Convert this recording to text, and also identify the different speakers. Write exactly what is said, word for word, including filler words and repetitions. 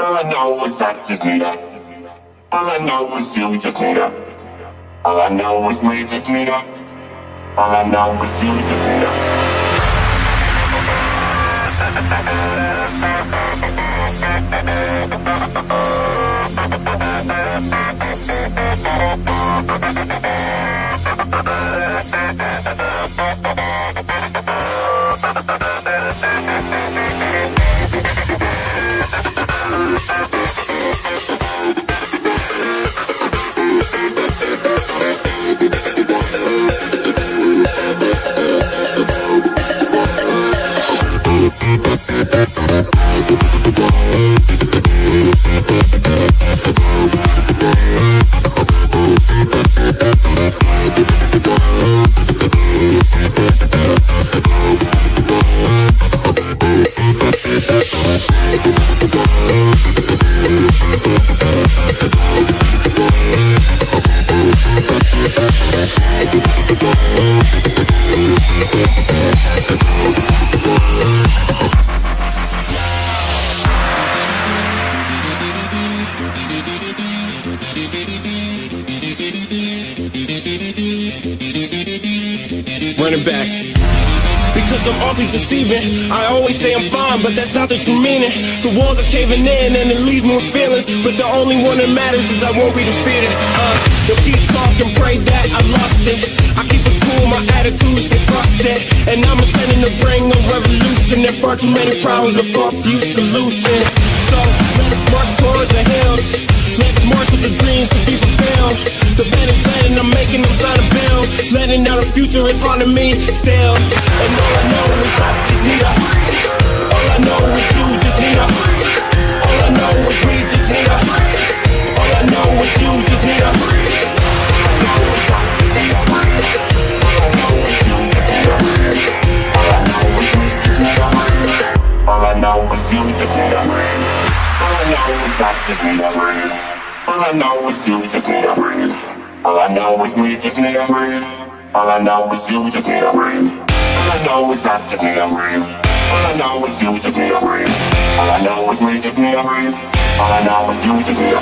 Speaker 1: All I know is I just need her. All I know is you just need her. All I know is we just need her. All I know is you just need her.
Speaker 2: Running back. Because I'm awfully deceiving. I always say I'm fine, but that's not the true meaning. The walls are caving in and it leaves me with feelings, but the only one that matters is I won't be defeated. Uh, they'll keep talking, pray that I lost it. I keep it cool, my attitude stay frosted, and I'm intending to bring a revolution. There far too many problems, but far few solutions. So let's march towards the hills. Let's march with the dreams to be fulfilled. The pen is letting, I'm making them sign a bill. Letting out the future is haunting me still. And all I know is I just need her. All I know is you just need her. All I know is we just need her. All I know is you just need her. All I know is I just need her. All I know is you just need her. All I know is we just need her. All I know is you just need her. All I know is I just need her. All I know is you just need a breathe. All I know is we just need a breathe. All I know is you just need a breathe. All I know is I just need a breathe. All I know is you just need a breathe. All I know is we just need a breathe. All I know is you just need a